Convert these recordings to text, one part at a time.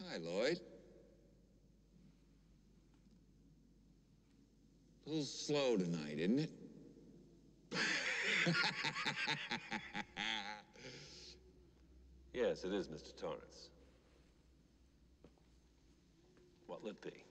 Hi, Lloyd. A little slow tonight, isn't it? Yes, it is, Mr. Torrance. What'll it be?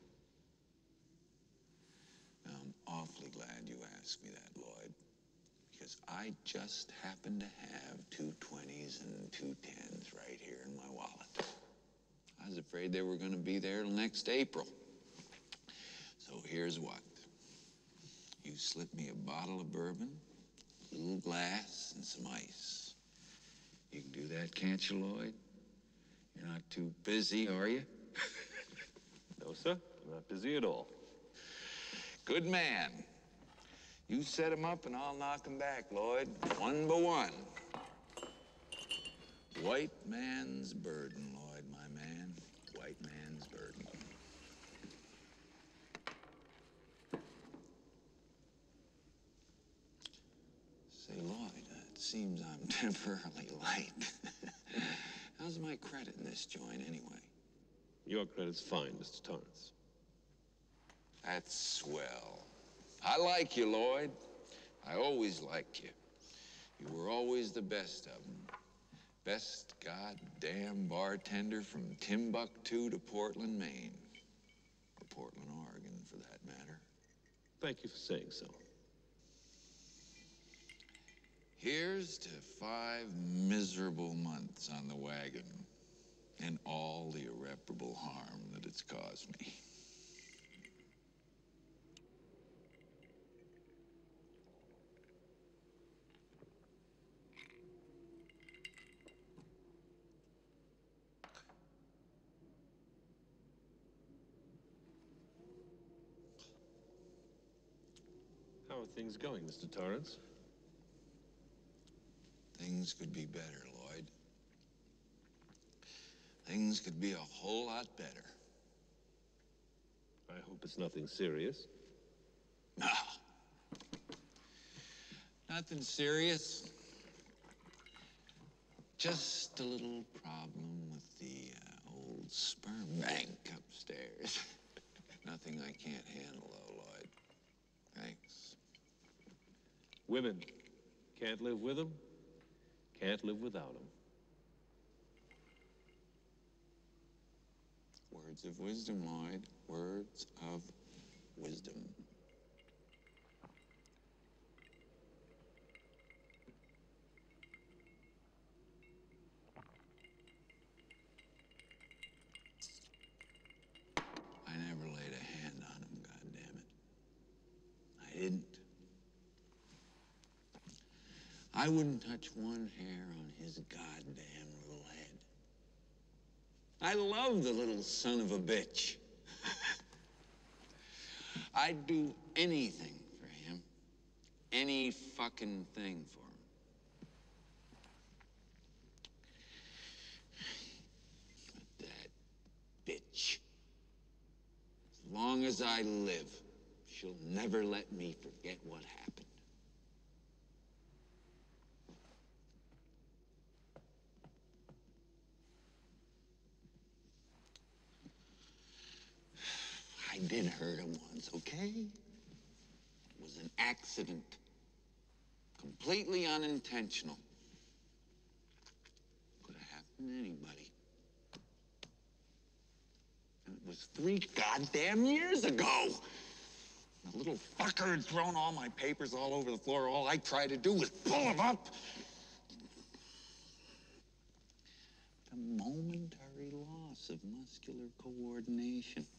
I'm awfully glad you asked me that, Lloyd, because I just happen to have 2 20s and 2 10s right here in my wallet. I was afraid they were going to be there till next April. So here's what. You slip me a bottle of bourbon, a little glass, and some ice. You can do that, can't you, Lloyd? You're not too busy, are you? No, sir. I'm not busy at all. Good man. You set him up and I'll knock him back, Lloyd. One by one. White man's burden, Lloyd, my man. White man's burden. Say, Lloyd, it seems I'm temporarily light. How's my credit in this joint, anyway? Your credit's fine, Mr. Torrance. That's swell. I like you, Lloyd. I always liked you. You were always the best of them. Best goddamn bartender from Timbuktu to Portland, Maine. Or Portland, Oregon, for that matter. Thank you for saying so. Here's to 5 miserable months on the wagon and all the irreparable harm that it's caused me. How are things going, Mr. Torrance? Things could be better, Lloyd. Things could be a whole lot better. I hope it's nothing serious. No. Nothing serious. Just a little problem with the old sperm bank upstairs. Nothing I can't handle, though, Lloyd. Thanks. Women can't live with them, can't live without them. Words of wisdom, Lloyd. Words of wisdom. I never laid a hand on him, goddammit. I didn't. I wouldn't touch one hair on his goddamn little head. I love the little son of a bitch. I'd do anything for him. Any fucking thing for him. But that bitch, as long as I live, she'll never let me forget what happened. I did hurt him once, okay? It was an accident. Completely unintentional. Could have happened to anybody. And it was 3 goddamn years ago. The little fucker had thrown all my papers all over the floor. All I tried to do was pull them up. A momentary loss of muscular coordination.